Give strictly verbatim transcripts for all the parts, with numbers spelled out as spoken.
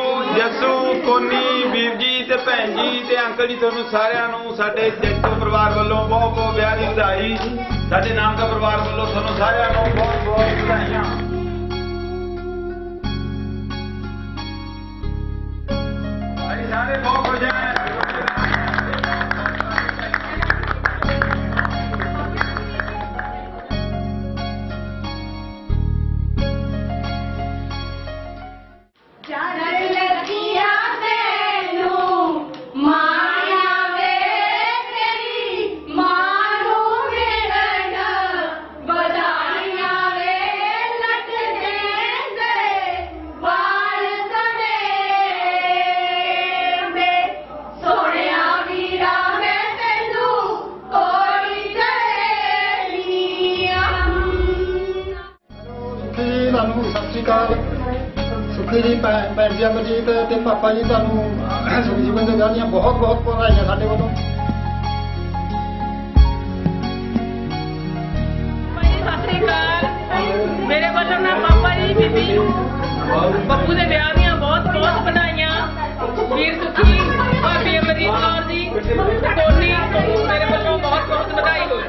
जस्सू कोनी वीर जी ते भैन जी ते अंकल जी तुहानू सारिਆਂ ਨੂੰ ਸਾਡੇ ਜੱਟੋ ਪਰਿਵਾਰ ਵੱਲੋਂ ਬਹੁਤ ਬਹੁਤ ਵਿਆਹ ਦੀ ਵਧਾਈ। ਸਾਡੇ ਨਾਮ ਦਾ ਪਰਿਵਾਰ ਵੱਲੋਂ ਤੁਹਾਨੂੰ ਸਾਰਿਆਂ ਨੂੰ ਬਹੁਤ ਬਹੁਤ ਵਧਾਈਆਂ। ਅਸੀਂ ਸਾਰੇ ਬਹੁਤ ਖੁਸ਼ ਹਾਂ। सत श्री अकाल सुखी जी भैन जी अमरजीत ते पापा जी तुहानू सुखजीवन दे गालियां बहुत बहुत बधाइयां साडे वालों। सत श्री अकाल मेरे वालों ना पापा जी बीबी पप्पू दे विआह दियां बहुत बहुत बधाइयां। वीर सुखी भाभी अमरजीत कौर जी कोनी मेरे वालों बहुत बहुत बधाई हो।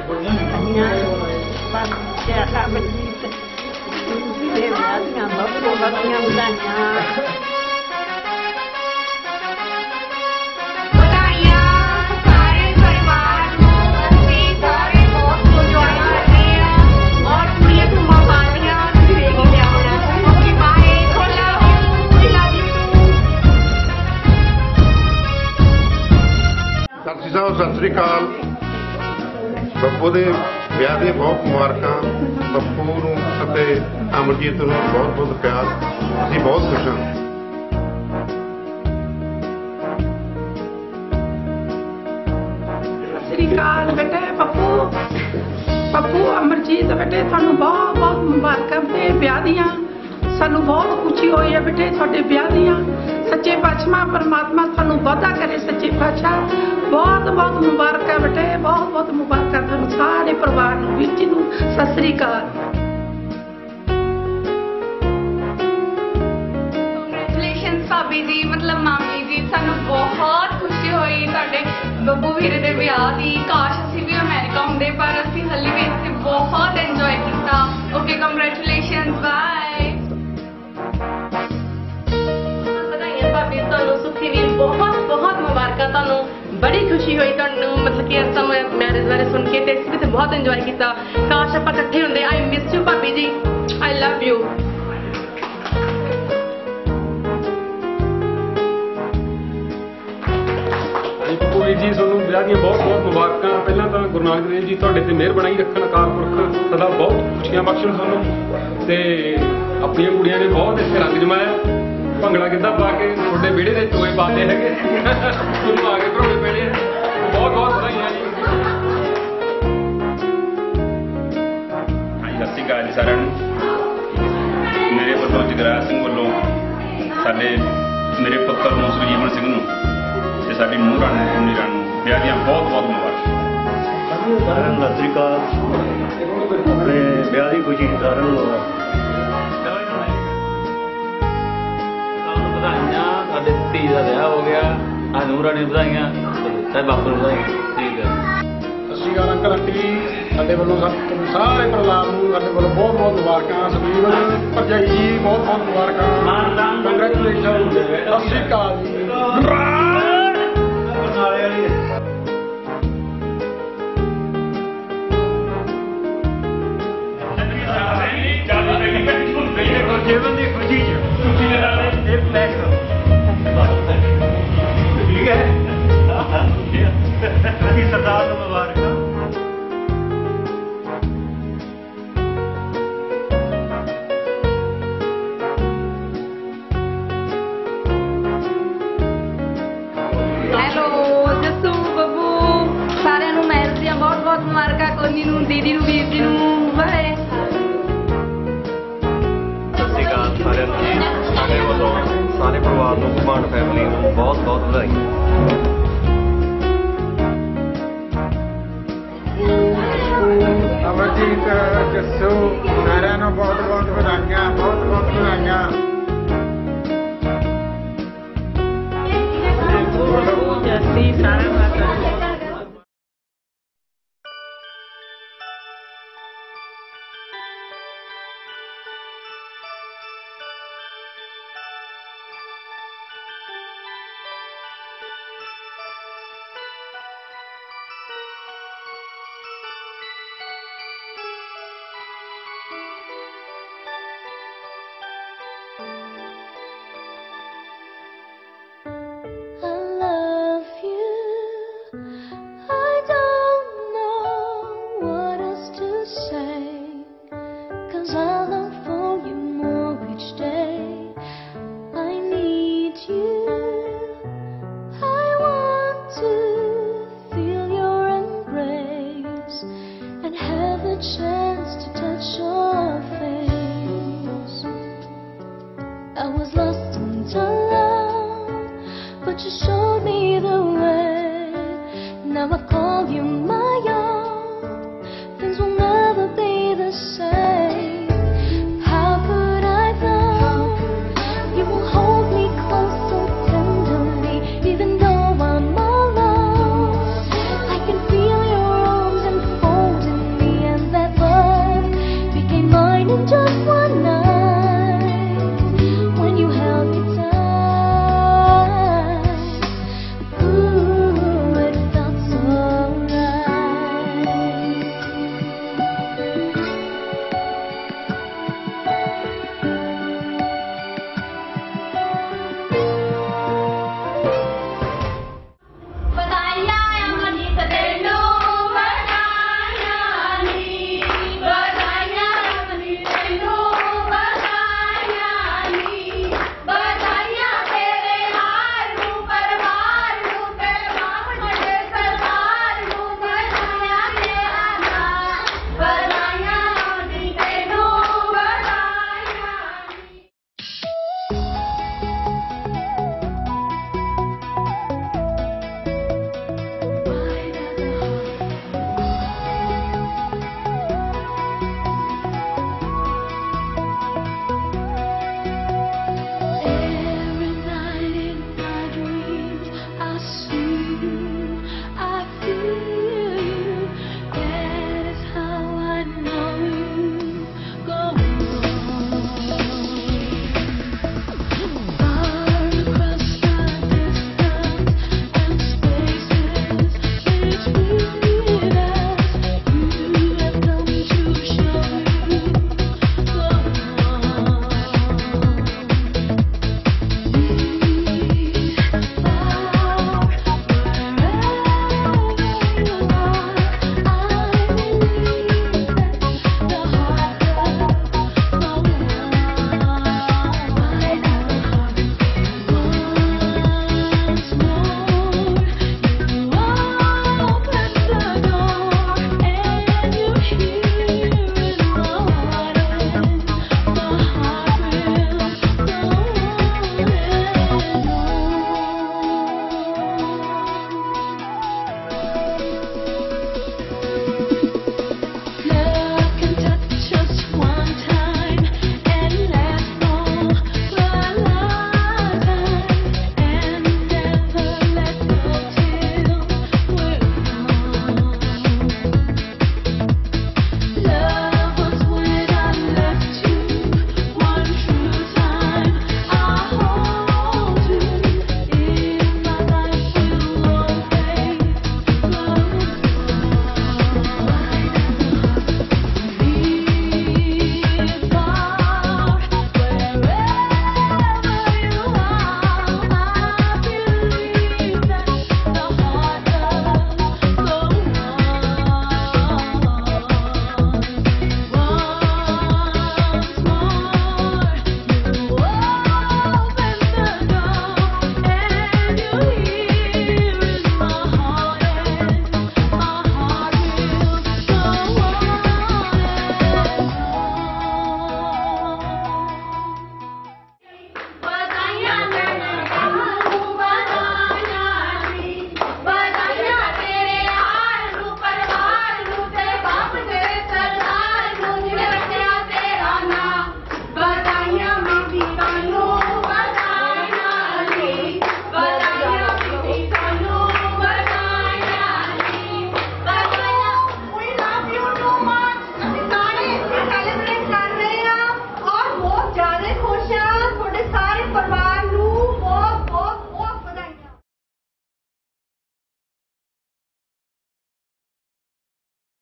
सत श्री अकाल पप्पू के विआह दी बहुत मुबारकां। पप्पू नूं अते अमरजीत नूं बहुत बहुत प्यार। असीं बहुत खुश हाँ। सत श्री अकाल बेटे पप्पू पप्पू अमरजीत बेटे थानू बहुत बहुत मुबारकां बेटे विआह दियां। सानू बहुत खुशी होई है बेटे तुहाडे विआह दियां। सच्चे पातशाह परमात्मा थानू वादा करे। सच्चे पातशाह बहुत बहुत मुबारकां बेटे बहुत बहुत मुबारकां थानू सारे परिवार नूं वीर जी नूं सत श्री अकाल। कांग्रेचुलेशनस भाभी जी मतलब मामी जी सानू बहुत खुशी हुई तुहाडे बब्बू वीरे दे विआह दी। काश असीं भी अमेरिका हुंदे पर असीं हल्ली भी इत्थे बहुत इंजॉय कीता। Okay congratulations bye. सुखी वीर बहुत बहुत मुबारकां तुहानू बड़ी खुशी हुई तुहानू मतलब कि असां मैरिज बारे सुन के ते भी बहुत इंजॉय किया। काश आपां इकट्ठे हुंदे। आई मिस यू भाभी जी आई लव यू। पप्पू वीर जी तुहानू विआह दी बहुत बहुत मुबारकां। पहलां तां गुरु नानक देव जी तुहाडे ते मेहर बनाई रखण अकाल पुरख सदा बहुत खुशियां बख्शण तुहानू ते अपणियां कुड़ियां ने बहुत इत्थे रंग जमाया। भंगड़ा गिद्धा पा के थोड़े विहड़े दे चोए पाते है तुहानू आगे भराने पैणे बहुत बहुत बधाइयां जी। हाँ जी सत श्री अकाल जी सारिਆਂ ਨੂੰ। मेरे ਵੱਲੋਂ ਜਗਰਾਜ ਸਿੰਘ ਵੱਲੋਂ ਸਾਡੇ ਮੇਰੇ ਪੁੱਤਰ ਨੂੰ ਸੁਖਜੀਵਨ ਸਿੰਘ ਨੂੰ ਤੇ ਸਾਡੀ ਨੂੰਹ ਰਾਣੀ ਨੂੰ ਰਾਣੀ ਨੂੰ ਵਿਆਹ ਦੀਆਂ ਬਹੁਤ ਬਹੁਤ ਮੁਬਾਰਕਾਂ। ਸਾਰਿਆਂ ਨੂੰ ਸਤਿ ਸ਼੍ਰੀ ਅਕਾਲ। ਆਪਣੇ ਵਿਆਹ ਦੀ ਖੁਸ਼ੀ ਸਾਰਿਆਂ ਨੂੰ ਵਧਾਈਆਂ। ਸਾਡੇ ਧੀ ਦਾ ਵਿਆਹ ਹੋ ਗਿਆ। ਆ ਨੂੰਹ ਰਾਣੀ ਵਧਾਈਆਂ ਤੇ ਬਾਪੂ ਨੂੰ ਵਧਾਈਆਂ। ਠੀਕ ਹੈ ਸਤਿ ਸ਼੍ਰੀ ਅਕਾਲ ਅੰਕਲ ਆਂਟੀ ਸਾਡੇ ਵੱਲੋਂ ਤੁਹਾਨੂੰ ਸਾਰੇ ਪਰਿਵਾਰ ਨੂੰ ਸਾਡੇ ਵੱਲੋਂ ਬਹੁਤ ਬਹੁਤ ਮੁਬਾਰਕਾਂ। ਸੁਖਜੀਵਨ ਭਰਜਾਈ ਜੀ ਬਹੁਤ ਬਹੁਤ ਮੁਬਾਰਕਾਂ। ਕੰਗ੍ਰੈਚੁਲੇਸ਼ਨ ਸਤਿ ਸ਼੍ਰੀ ਅਕਾਲ ਜੀ। ਜੀਵਨ ਦੀ ਖੁਸ਼ੀ ਚ ਖੁਸ਼ੀ ਦੇ ਨਾਲ ਇਹ ਫਲੈਸ਼ ਠੀਕ ਹੈ। ਕੀ ਸਰਦਾਰ ਨੂੰ ਮੁਬਾਰਕਾਂ। ਹੈਲੋ ਜੱਸੂ ਬੱਬੂ ਸਾਰਿਆਂ ਨੂੰ ਮੈਰਿਜ ਦੀਆਂ ਬਹੁਤ ਬਹੁਤ ਮੁਬਾਰਕਾਂ। ਕੋਨੀ ਨੂੰ ਦੀਦੀ ਨੂੰ ਵੀਰ ਜੀ ਨੂੰ ਬਾਏ। ਸਾਰਿਆਂ ਨੂੰ ਜੀ ਸਾਡੇ ਵੱਲੋਂ ਸਾਰੇ ਪਰਿਵਾਰ ਨੂੰ ਘੁਮਾਣ ਫੈਮਿਲੀ ਨੂੰ ਬਹੁਤ ਬਹੁਤ ਵਧਾਈਆਂ। ਅਮਰਜੀਤ ਜੱਸੂ ਸਾਰਿਆਂ ਨੂੰ ਬਹੁਤ ਬਹੁਤ ਵਧਾਈਆਂ। ਬਹੁਤ